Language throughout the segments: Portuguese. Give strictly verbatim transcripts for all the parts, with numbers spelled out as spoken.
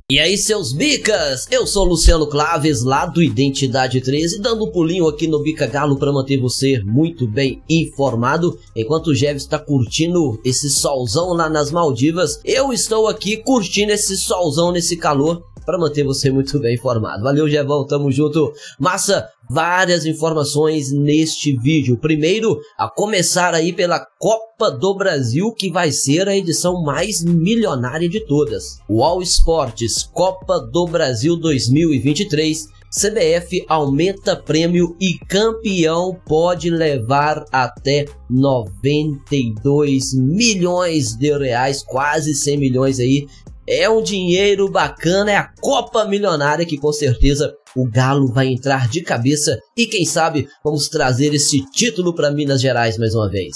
E aí, seus bicas, eu sou Luciano Claves, lá do Identidade treze, dando um pulinho aqui no Bica Galo para manter você muito bem informado. Enquanto o Jeves está curtindo esse solzão lá nas Maldivas, eu estou aqui curtindo esse solzão nesse calor para manter você muito bem informado. Valeu, Jevão, tamo junto. Massa, várias informações neste vídeo. Primeiro, a começar aí pela Copa do Brasil, que vai ser a edição mais milionária de todas. O All Sports Copa do Brasil dois mil e vinte e três, C B F aumenta prêmio e campeão pode levar até noventa e dois milhões de reais, quase cem milhões aí. É um dinheiro bacana, é a Copa Milionária que com certeza o Galo vai entrar de cabeça e quem sabe vamos trazer esse título para Minas Gerais mais uma vez.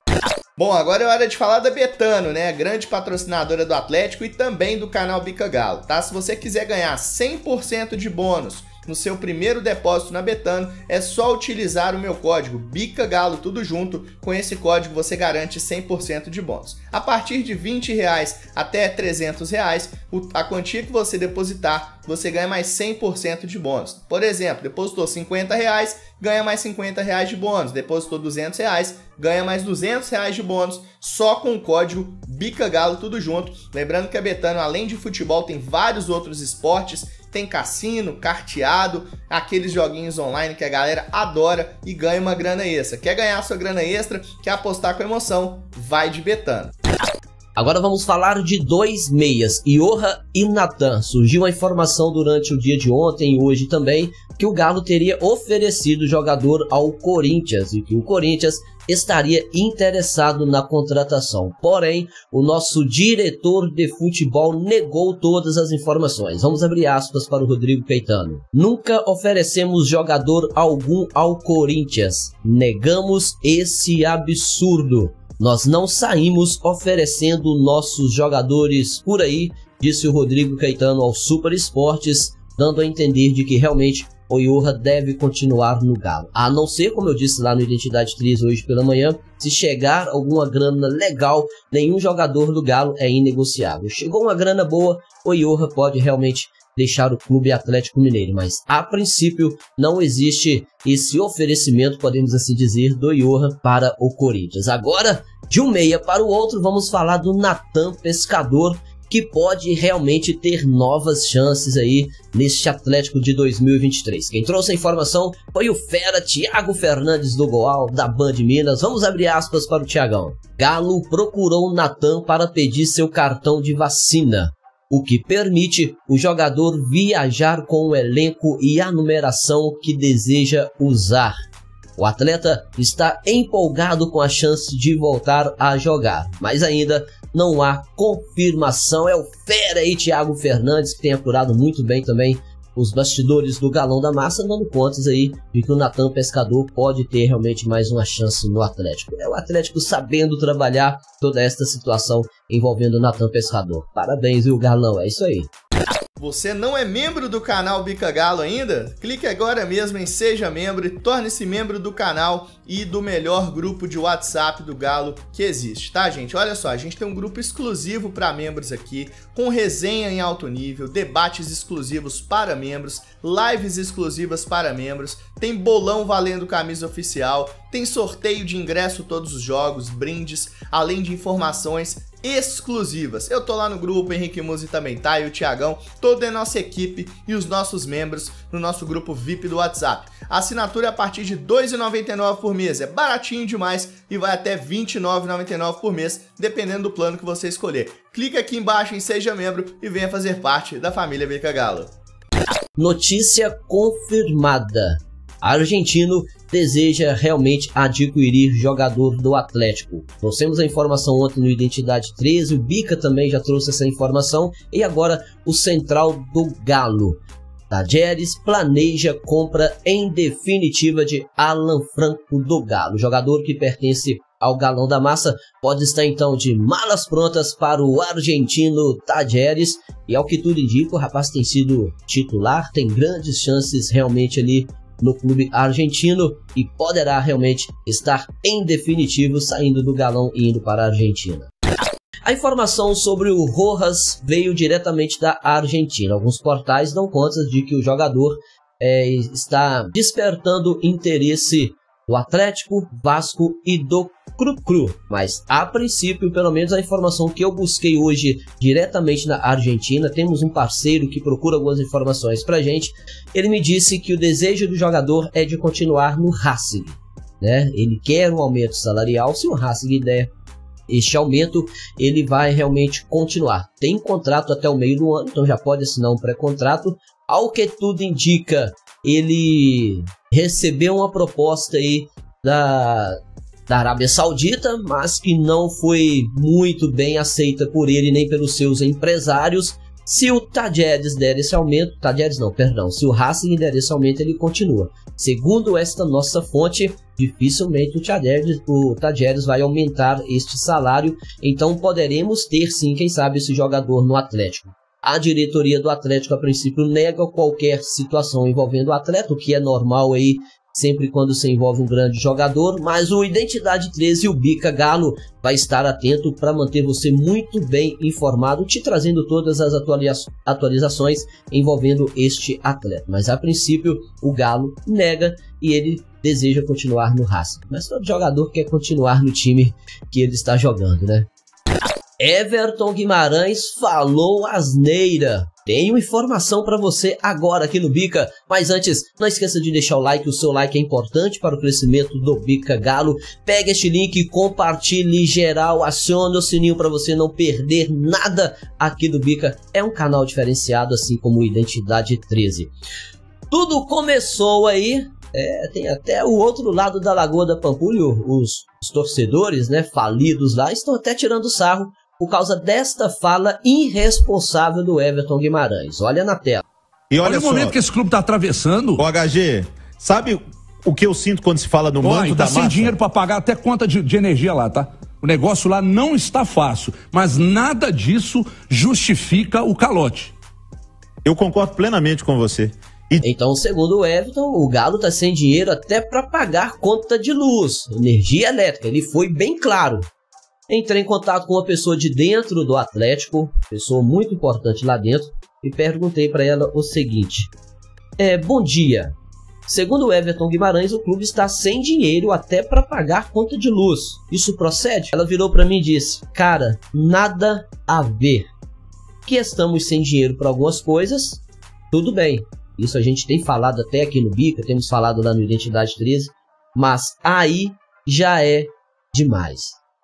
Bom, agora é hora de falar da Betano, né? Grande patrocinadora do Atlético e também do canal Bica Galo, tá? Se você quiser ganhar cem por cento de bônus no seu primeiro depósito na Betano, é só utilizar o meu código BICAGALO, tudo junto. Com esse código você garante cem por cento de bônus. A partir de vinte reais até trezentos reais, a quantia que você depositar, você ganha mais cem por cento de bônus. Por exemplo, depositou cinquenta reais, ganha mais cinquenta reais de bônus. Depositou duzentos reais, ganha mais duzentos reais de bônus, só com o código BICAGALO, tudo junto. Lembrando que a Betano, além de futebol, tem vários outros esportes. Tem cassino, carteado, aqueles joguinhos online que a galera adora e ganha uma grana extra. Quer ganhar sua grana extra? Quer apostar com emoção? Vai de Betano. Agora vamos falar de dois meias, Iorra e Natan. Surgiu a informação durante o dia de ontem e hoje também que o Galo teria oferecido o jogador ao Corinthians e que o Corinthians estaria interessado na contratação. Porém, o nosso diretor de futebol negou todas as informações. Vamos abrir aspas para o Rodrigo Caetano. Nunca oferecemos jogador algum ao Corinthians. Negamos esse absurdo. Nós não saímos oferecendo nossos jogadores por aí, disse o Rodrigo Caetano ao Super Esportes, dando a entender de que realmente o Iorra deve continuar no Galo. A não ser, como eu disse lá no Identidade treze hoje pela manhã, se chegar alguma grana legal, nenhum jogador do Galo é inegociável. Chegou uma grana boa, o Iorra pode realmente deixar o Clube Atlético Mineiro, mas a princípio não existe esse oferecimento, podemos assim dizer, do Iorra para o Corinthians. Agora, de um meia para o outro, vamos falar do Natan Pescador, que pode realmente ter novas chances aí neste Atlético de dois mil e vinte e três. Quem trouxe a informação foi o fera Thiago Fernandes do Goal, da Band Minas. Vamos abrir aspas para o Thiagão. Galo procurou Natan para pedir seu cartão de vacina, o que permite o jogador viajar com o elenco e a numeração que deseja usar. O atleta está empolgado com a chance de voltar a jogar, mas ainda não há confirmação. É o fera aí, Thiago Fernandes, que tem apurado muito bem também os bastidores do Galão da Massa, dando contas aí de que o Natan Pescador pode ter realmente mais uma chance no Atlético. É o Atlético sabendo trabalhar toda esta situação envolvendo o Natan Pescador. Parabéns, viu, Galão? É isso aí. Você não é membro do canal Bica Galo ainda? Clique agora mesmo em Seja Membro e torne-se membro do canal e do melhor grupo de WhatsApp do Galo que existe, tá, gente? Olha só, a gente tem um grupo exclusivo para membros aqui, com resenha em alto nível, debates exclusivos para membros, lives exclusivas para membros, tem bolão valendo camisa oficial, tem sorteio de ingresso todos os jogos, brindes, além de informações exclusivas. Eu tô lá no grupo, Henrique Musi também tá, e o Thiagão, toda a nossa equipe e os nossos membros no nosso grupo V I P do WhatsApp. A assinatura é a partir de dois reais e noventa e nove centavos por mês, é baratinho demais e vai até vinte e nove reais e noventa e nove centavos por mês, dependendo do plano que você escolher. Clica aqui embaixo em Seja Membro e venha fazer parte da família Bica Galo. Notícia confirmada. Argentino deseja realmente adquirir jogador do Atlético. Trouxemos a informação ontem no Identidade treze, o Bica também já trouxe essa informação, e agora o central do Galo. Tajeres planeja compra em definitiva de Alan Franco do Galo. Jogador que pertence ao Galão da Massa pode estar então de malas prontas para o argentino Tajeres, e ao que tudo indica, o rapaz tem sido titular, tem grandes chances realmente ali no clube argentino e poderá realmente estar em definitivo saindo do Galão e indo para a Argentina. A informação sobre o Rojas veio diretamente da Argentina. Alguns portais dão conta de que o jogador é, está despertando interesse do Atlético, Vasco e do Cru-Cru. Mas, a princípio, pelo menos a informação que eu busquei hoje diretamente na Argentina, temos um parceiro que procura algumas informações pra gente. Ele me disse que o desejo do jogador é de continuar no Racing, né? Ele quer um aumento salarial. Se o Racing der este aumento, ele vai realmente continuar. Tem contrato até o meio do ano, então já pode assinar um pré-contrato. Ao que tudo indica, ele recebeu uma proposta aí da, da Arábia Saudita, mas que não foi muito bem aceita por ele nem pelos seus empresários. Se o Tajeres der esse aumento, Tajeres não, perdão, se o Racing der esse aumento, ele continua. Segundo esta nossa fonte, dificilmente o Tajeres, o Tajeres vai aumentar este salário, então poderemos ter sim, quem sabe, esse jogador no Atlético. A diretoria do Atlético, a princípio, nega qualquer situação envolvendo o atleta, o que é normal aí, sempre quando se envolve um grande jogador, mas o Identidade treze e o Bica Galo vai estar atento para manter você muito bem informado, te trazendo todas as atualiza- atualizações envolvendo este atleta. Mas a princípio o Galo nega e ele deseja continuar no Racing. Mas todo jogador quer continuar no time que ele está jogando, né? Everton Guimarães falou asneira. Tenho informação para você agora aqui no Bica, mas antes, não esqueça de deixar o like, o seu like é importante para o crescimento do Bica Galo. Pega este link, compartilhe geral, acione o sininho para você não perder nada aqui do Bica. É um canal diferenciado, assim como o Identidade treze. Tudo começou aí, é, tem até o outro lado da Lagoa da Pampulha, os, os torcedores, né, falidos lá, estão até tirando sarro por causa desta fala irresponsável do Everton Guimarães. Olha na tela. E olha, olha o momento que esse clube está atravessando. O H G, sabe o que eu sinto quando se fala no manto Oi, da tá sem massa? dinheiro para pagar até conta de, de energia lá, tá? O negócio lá não está fácil, mas nada disso justifica o calote. Eu concordo plenamente com você. E... Então, segundo o Everton, o Galo tá sem dinheiro até para pagar conta de luz, energia elétrica. Ele foi bem claro. Entrei em contato com uma pessoa de dentro do Atlético, pessoa muito importante lá dentro, e perguntei para ela o seguinte: é, bom dia. Segundo o Everton Guimarães, o clube está sem dinheiro até para pagar conta de luz. Isso procede? Ela virou para mim e disse: cara, nada a ver. Que estamos sem dinheiro para algumas coisas, tudo bem. Isso a gente tem falado até aqui no Bica, temos falado lá no Identidade treze, mas aí já é demais.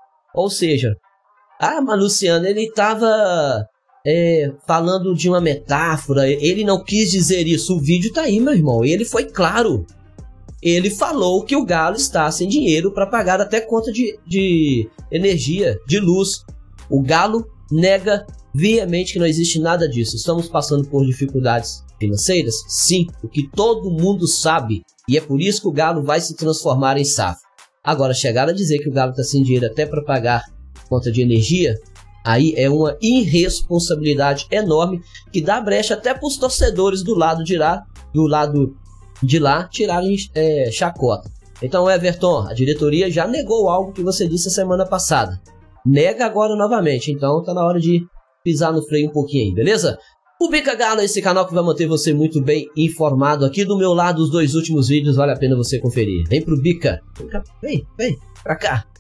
Ou seja, ah, mas Luciano, ele estava é, falando de uma metáfora, ele não quis dizer isso. O vídeo tá aí, meu irmão, ele foi claro. Ele falou que o Galo está sem dinheiro para pagar até conta de, de energia, de luz. O Galo nega veemente que não existe nada disso. Estamos passando por dificuldades financeiras? Sim, o que todo mundo sabe. E é por isso que o Galo vai se transformar em S A F. Agora, chegar a dizer que o Galo está sem dinheiro até para pagar conta de energia, aí é uma irresponsabilidade enorme que dá brecha até para os torcedores do lado de lá, do lado de lá tirarem é, chacota. Então, Everton, a diretoria já negou algo que você disse a semana passada. Nega agora novamente, então tá na hora de pisar no freio um pouquinho aí, beleza? O Bica Galo é esse canal que vai manter você muito bem informado. Aqui do meu lado, os dois últimos vídeos, vale a pena você conferir. Vem pro Bica. Vem, vem, pra cá.